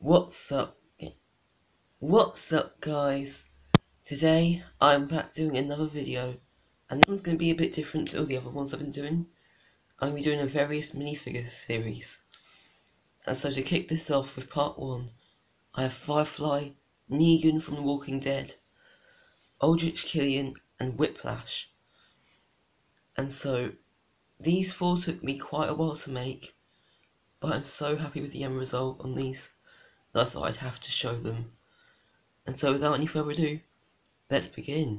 What's up? What's up, guys? Today I'm back doing another video, and this one's going to be a bit different to all the other ones I've been doing. I'm going to be doing a various minifigures series. And so to kick this off with part 1, I have Firefly, Negan from The Walking Dead, Aldrich Killian, and Whiplash. And so these 4 took me quite a while to make, but I'm so happy with the end result on these that I thought I'd have to show them. And so without any further ado, let's begin.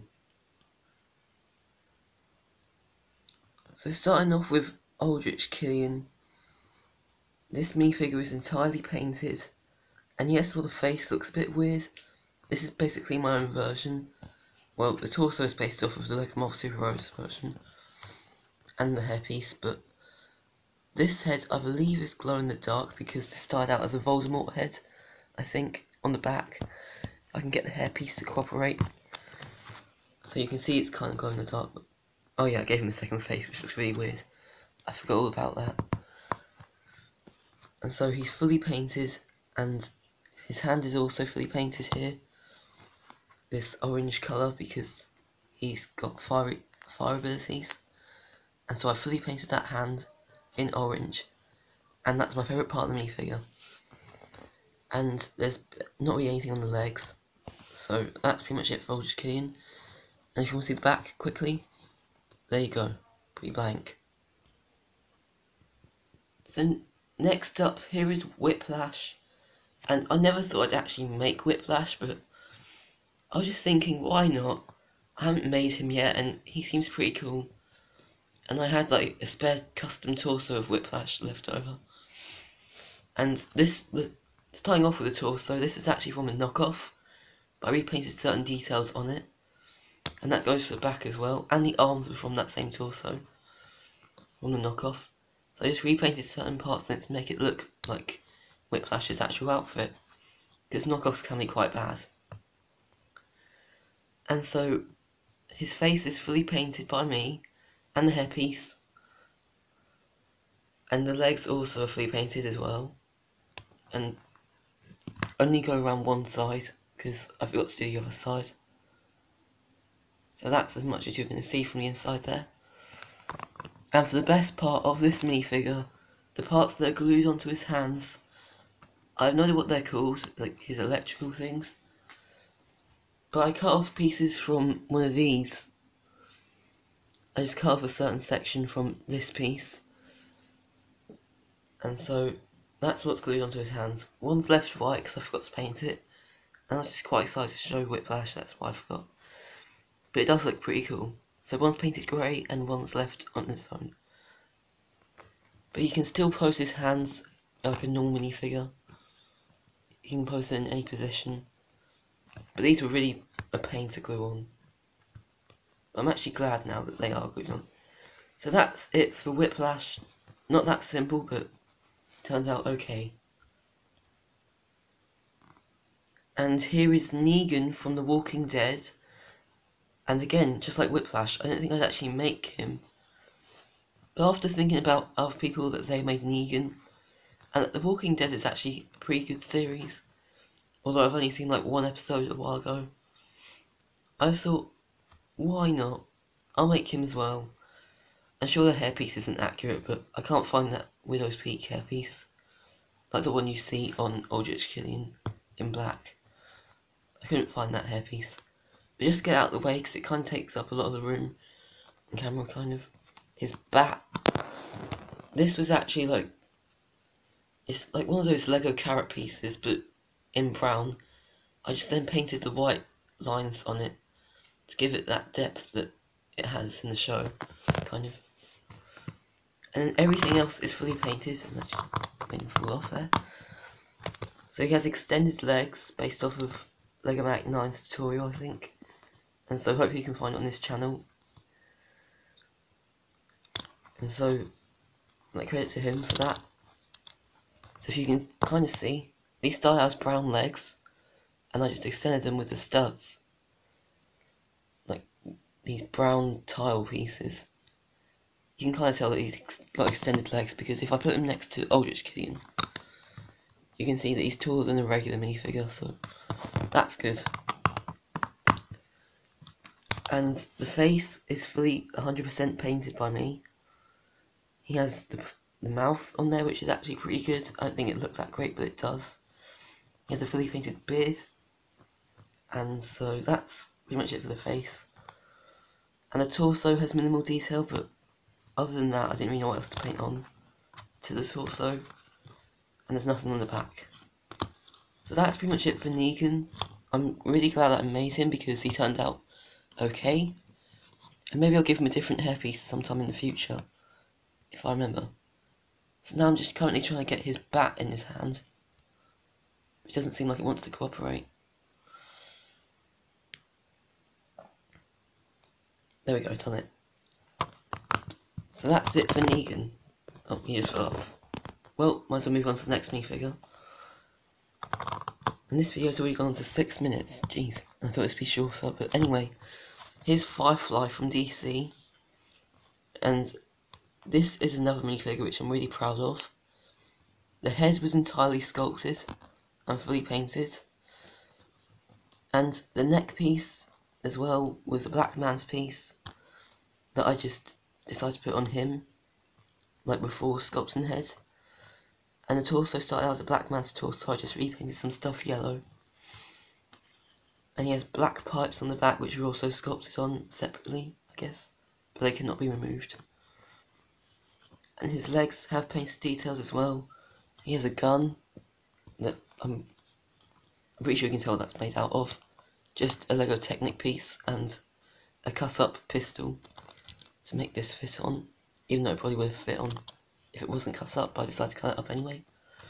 So starting off with Aldrich Killian, this minifigure is entirely painted, and yes, while the face looks a bit weird, this is basically my own version. Well, the torso is based off of the Lego Marvel Superheroes version, and the hairpiece, but this head I believe is glow in the dark because this started out as a Voldemort head, I think, on the back. I can get the hairpiece to cooperate, so you can see it's kind of glow in the dark. But oh yeah, I gave him a second face, which looks really weird. I forgot all about that. And so he's fully painted, and his hand is also fully painted here. This orange colour because he's got fire abilities. And so I fully painted that hand in orange. And that's my favourite part of the minifigure. And there's not really anything on the legs. So that's pretty much it for Aldrich Killian. And if you want to see the back quickly, there you go. Pretty blank. So next up here is Whiplash. And I never thought I'd actually make Whiplash, but I was just thinking, why not? I haven't made him yet, and he seems pretty cool. And I had like a spare custom torso of Whiplash left over. And this was, starting off with the torso, this was actually from a knockoff, but I repainted certain details on it. And that goes for the back as well, and the arms were from that same torso, from the knockoff. So I just repainted certain parts on it to make it look like Whiplash's actual outfit, because knockoffs can be quite bad. And so his face is fully painted by me, and the hairpiece, and the legs also are fully painted as well, and only go around one side because I forgot to do the other side. So that's as much as you're going to see from the inside there. And for the best part of this minifigure, the parts that are glued onto his hands, I have no idea what they're called, like his electrical things, but I cut off pieces from one of these. I just cut off a certain section from this piece, and so that's what's glued onto his hands. One's left white because I forgot to paint it, and I was just quite excited to show Whiplash, that's why I forgot. But it does look pretty cool. So one's painted grey and one's left on its own. But he can still pose his hands like a normal minifigure. He can pose it in any position. But these were really a pain to glue on. I'm actually glad now that they are glued on. So that's it for Whiplash. Not that simple, but turns out okay. And here is Negan from The Walking Dead. And again, just like Whiplash, I don't think I'd actually make him. But after thinking about other people that they made Negan, and The Walking Dead is actually a pretty good series, although I've only seen like one episode a while ago, I thought, why not? I'll make him as well. I'm sure the hairpiece isn't accurate, but I can't find that Widow's Peak hairpiece, like the one you see on Aldrich Killian in black. I couldn't find that hairpiece. But just get out of the way, because it kind of takes up a lot of the room, and camera kind of. His bat. This was actually like, it's like one of those Lego carrot pieces, but in brown. I just then painted the white lines on it to give it that depth that it has in the show, kind of. And then everything else is fully painted, and that just made him fall off there. So he has extended legs based off of Lego Mac 9's tutorial, I think. And so hopefully you can find it on this channel. And so, like, credit to him for that. So if you can kind of see, these style has brown legs, and I just extended them with the studs. Like, these brown tile pieces. You can kind of tell that he's got extended legs, because if I put him next to Aldrich Killian, you can see that he's taller than a regular minifigure, so that's good. And the face is fully 100% painted by me. He has the mouth on there, which is actually pretty good. I don't think it looked that great, but it does. He has a fully painted beard. And so that's pretty much it for the face. And the torso has minimal detail, but other than that, I didn't really know what else to paint on to the torso. And there's nothing on the back. So that's pretty much it for Negan. I'm really glad that I made him because he turned out okay. And maybe I'll give him a different hairpiece sometime in the future, if I remember. So now I'm just currently trying to get his bat in his hand. It doesn't seem like it wants to cooperate. There we go, done it. So that's it for Negan. Oh, he just fell off. Well, might as well move on to the next minifigure. And this video's already gone on to 6 minutes. Jeez, I thought it'd be shorter, but anyway. Here's Firefly from DC. And this is another minifigure which I'm really proud of. The head was entirely sculpted and fully painted. And the neck piece as well was a black man's piece that I just decided to put on him, like before sculpting the head. And the torso started out as a black man's torso, I just repainted some stuff yellow. And he has black pipes on the back which were also sculpted on separately, I guess, but they cannot be removed. And his legs have painted details as well. He has a gun that I'm pretty sure you can tell that's made out of just a Lego Technic piece and a cut-up pistol to make this fit on, even though it probably would have fit on if it wasn't cut up, but I decided to cut it up anyway.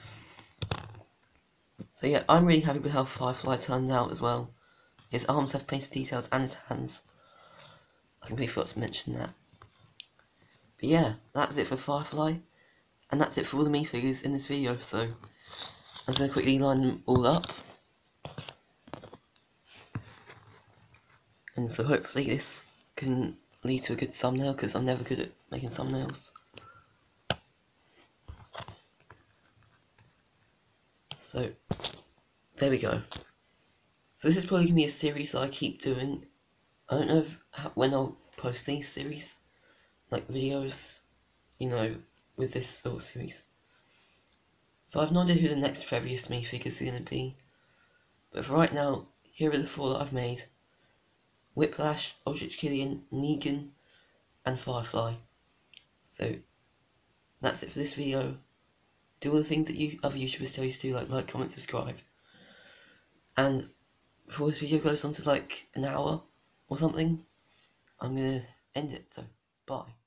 So yeah, I'm really happy with how Firefly turned out as well. His arms have painted details and his hands. I completely forgot to mention that. But yeah, that's it for Firefly, and that's it for all the minifigures in this video, so I'm just going to quickly line them all up. And so hopefully this can lead to a good thumbnail, because I'm never good at making thumbnails. So, there we go. So this is probably going to be a series that I keep doing. I don't know when I'll post these series, like videos, you know, with this sort of series. So I've no idea who the next Februariest minifigures are going to be. But for right now, here are the 4 that I've made. Whiplash, Aldrich Killian, Negan, and Firefly. So, that's it for this video. Do all the things that you other YouTubers tell you to do, like, comment, subscribe. And before this video goes on to like an hour or something, I'm gonna end it, so bye.